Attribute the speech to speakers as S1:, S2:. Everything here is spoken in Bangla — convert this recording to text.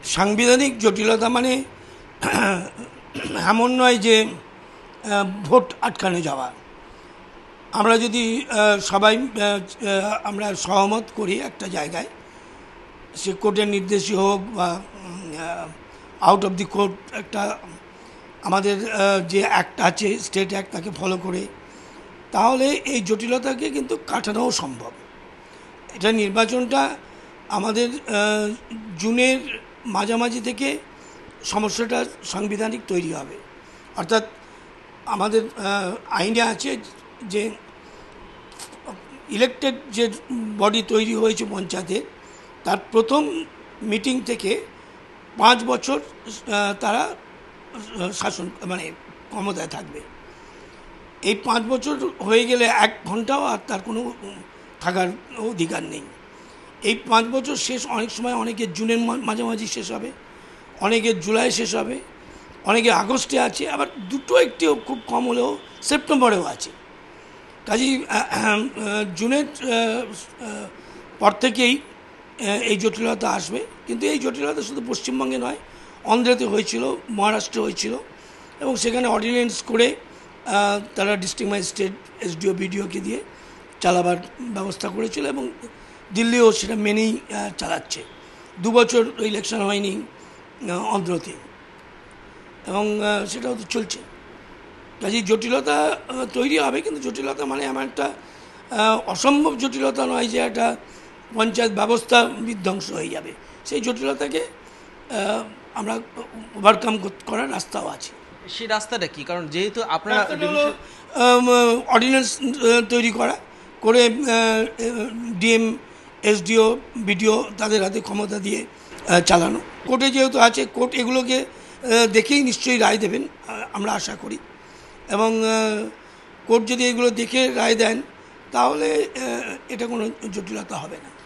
S1: সাংবিধানিক জটিলতা মানে এমন নয় যে ভোট আটকানো যাওয়া। আমরা যদি সবাই আমরা সহমত করি একটা জায়গায়, সে কোর্টের নির্দেশই হোক বা আউট অফ দি কোর্ট একটা আমাদের যে অ্যাক্ট আছে স্টেট অ্যাক্ট তাকে ফলো করে, তাহলে এই জটিলতাকে কিন্তু কাটানোও সম্ভব। এটা নির্বাচনটা আমাদের জুনের মাঝামাঝি থেকে সমস্যাটা সাংবিধানিক তৈরি হবে। অর্থাৎ আমাদের আইনে আছে যে ইলেকটেড যে বডি তৈরি হয়েছে পঞ্চায়েতের, তার প্রথম মিটিং থেকে 5 বছর তারা শাসন মানে ক্ষমতায় থাকবে। এই 5 বছর হয়ে গেলে 1 ঘন্টাও আর তার কোনো থাকার অধিকার নেই। এই 5 বছর শেষ অনেক সময় অনেকের জুনের মাঝামাঝি শেষ হবে, অনেকের জুলাই শেষ হবে, অনেকে আগস্টে আছে, আবার দুটো একটিও খুব কম হলেও সেপ্টেম্বরেও আছে। কাজেই জুনের পর থেকেই এই জটিলতা আসবে। কিন্তু এই জটিলতা শুধু পশ্চিমবঙ্গে নয়, অন্ধ্রেতে হয়েছিল, মহারাষ্ট্রে হয়েছিল, এবং সেখানে অর্ডিন্যান্স করে তারা ডিস্ট্রিক্ট ম্যাজিস্ট্রেট এসডিও বিডিওকে দিয়ে চালাবার ব্যবস্থা করেছিল, এবং দিল্লিও সেটা মেনেই চালাচ্ছে। 2 বছর ইলেকশন হয়নি অন্ধ্রতে, এবং সেটাও তো চলছে। কাজেই জটিলতা তৈরি হবে, কিন্তু জটিলতা মানে এমন একটা অসম্ভব জটিলতা নয় যে একটা পঞ্চায়েত ব্যবস্থা বিধ্বংস হয়ে যাবে। সেই জটিলতাকে আমরা ওভারকাম করার রাস্তাও আছে।
S2: সেই রাস্তাটা কি? কারণ যেহেতু আপনারা
S1: অর্ডিন্যান্স তৈরি করে ডিএম এসডিও বিডিও তাদের হাতে ক্ষমতা দিয়ে চালানো। কোর্টে যেহেতু আছে, কোর্ট এগুলোকে দেখেই নিশ্চয়ই রায় দেবেন আমরা আশা করি, এবং কোর্ট যদি এগুলো দেখে রায় দেন তাহলে এটা কোনো জটিলতা হবে না।